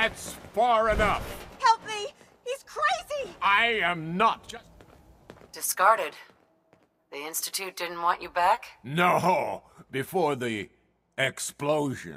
That's far enough. Help me! He's crazy! I am not just... Discarded. The Institute didn't want you back? No, before the explosion.